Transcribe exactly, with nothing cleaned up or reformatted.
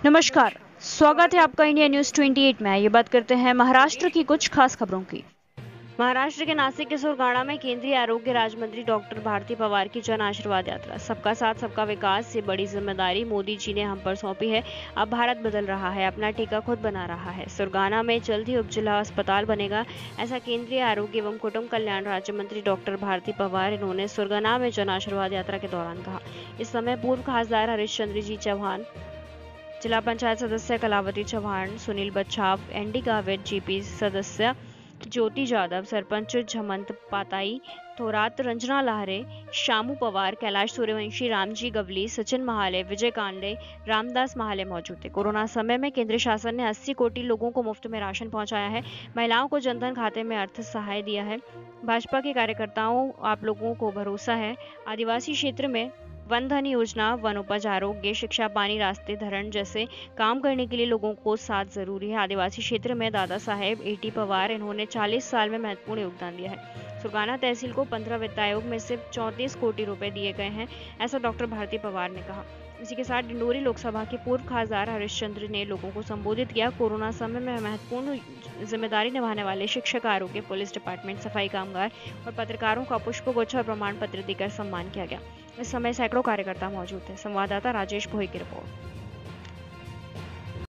नमस्कार, स्वागत है आपका इंडिया न्यूज अट्ठाईस में। ये बात करते हैं महाराष्ट्र की कुछ खास खबरों की। महाराष्ट्र के नासिक के सुरगाणा में केंद्रीय आरोग्य राज्य मंत्री डॉक्टर भारती पवार की जन आशीर्वाद यात्रा। सबका साथ सबका विकास से बड़ी जिम्मेदारी मोदी जी ने हम पर सौंपी है। अब भारत बदल रहा है, अपना टीका खुद बना रहा है। सुरगाणा में जल्द ही उपजिला अस्पताल बनेगा, ऐसा केंद्रीय आरोग्य एवं कुटुंब कल्याण राज्य मंत्री डॉक्टर भारती पवार इन्होंने सुरगाणा में जन आशीर्वाद यात्रा के दौरान कहा। इस समय पूर्व खासदार हरीशचंद्र जी चौहान, जिला पंचायत सदस्य कलावती चौहान, सुनील बच्छाव, एनडी गावित, जीपी सदस्य ज्योति जाधव, सरपंच झमंत पाताई, थोरात रंजना लहरे, शामू पवार, कैलाश सूर्यवंशी, रामजी गवली, सचिन महाले, विजय कांडे, रामदास महाले मौजूद थे। कोरोना समय में केंद्र शासन ने अस्सी कोटि लोगों को मुफ्त में राशन पहुंचाया है। महिलाओं को जनधन खाते में अर्थ सहाय दिया है। भाजपा के कार्यकर्ताओं आप लोगों को भरोसा है। आदिवासी क्षेत्र में वन धन योजना, वनोपज, आरोग्य, शिक्षा, पानी, रास्ते, धरण जैसे काम करने के लिए लोगों को साथ जरूरी है। आदिवासी क्षेत्र में दादा साहेब एटी पवार इन्होंने चालीस साल में महत्वपूर्ण योगदान दिया है। सुरगाणा तहसील को पंद्रह वित्त आयोग में से चौंतीस कोटि रुपए दिए गए हैं, ऐसा डॉक्टर भारती पवार ने कहा। इसी के साथ डिंडोरी लोकसभा के पूर्व खासदार हरीशचंद्र ने लोगों को संबोधित किया। कोरोना समय में महत्वपूर्ण जिम्मेदारी निभाने वाले शिक्षक, आरोग्य, पुलिस डिपार्टमेंट, सफाई कामगार और पत्रकारों का पुष्प गुच्छ और प्रमाण पत्र देकर सम्मान किया गया। इस समय सैकड़ों कार्यकर्ता मौजूद थे। संवाददाता राजेश भोई की रिपोर्ट।